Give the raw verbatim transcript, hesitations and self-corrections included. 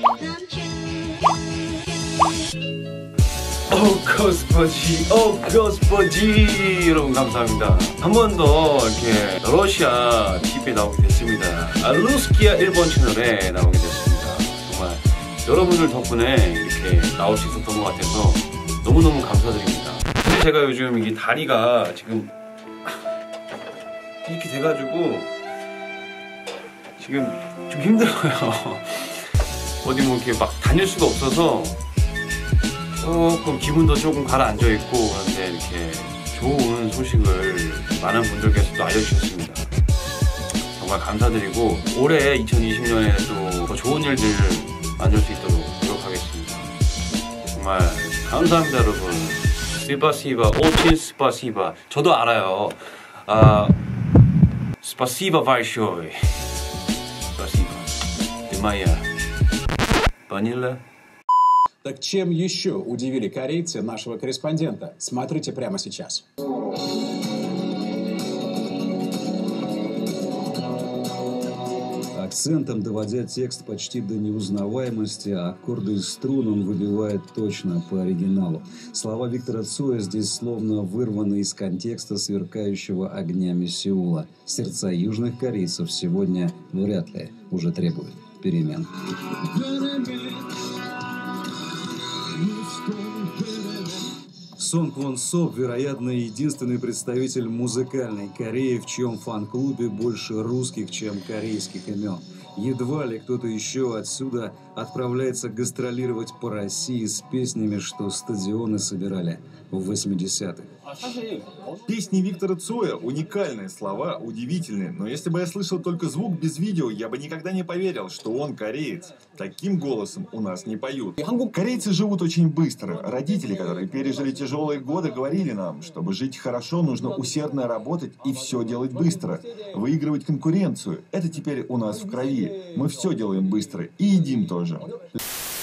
오 господи, 오 господи 여러분 감사합니다. 한 번 더 이렇게 러시아 티비에 나오게 됐습니다. 아, 루스키아 일본 채널에 나오게 됐습니다. 정말 여러분들 덕분에 이렇게 나올 수 있었던 것 같아서 너무너무 감사드립니다. 사실 제가 요즘 이 다리가 지금 이렇게 돼가지고 지금 좀 힘들어요. 어디 뭐 이렇게 막 다닐 수가 없어서 조금 기분도 조금 가라앉아 있고, 그런데 이렇게 좋은 소식을 많은 분들께서 또 알려주셨습니다. 정말 감사드리고 올해 이천이십 년에도 더 좋은 일들 만들 수 있도록 노력하겠습니다. 정말 감사합니다 여러분. 스파시바, 오친 스파시바. 저도 알아요. 아, 스파시바 발쇼이. 스파시바. 드마야. 바닐라. Так чем еще удивили корейцы нашего корреспондента? Смотрите прямо сейчас. Акцентом доводя текст почти до неузнаваемости, а аккорды и струн он выбивает точно по оригиналу. Слова Виктора Цоя здесь словно вырваны из контекста сверкающего огнями Сеула. Сердца южных корейцев сегодня вряд ли уже требуют перемен. Сон Квон Со, вероятно, единственный представитель музыкальной Кореи, в чьем фан-клубе больше русских, чем корейских имен. Едва ли кто-то еще отсюда отправляется гастролировать по России с песнями, что стадионы собирали в восьмидесятых. Песни Виктора Цоя уникальные, слова удивительные, но если бы я слышал только звук без видео, я бы никогда не поверил, что он кореец. Таким голосом у нас не поют. Корейцы живут очень быстро. Родители, которые пережили тяжелые годы, говорили нам, чтобы жить хорошо, нужно усердно работать и все делать быстро. Выигрывать конкуренцию. Это теперь у нас в крови. Мы все делаем быстро и едим тоже.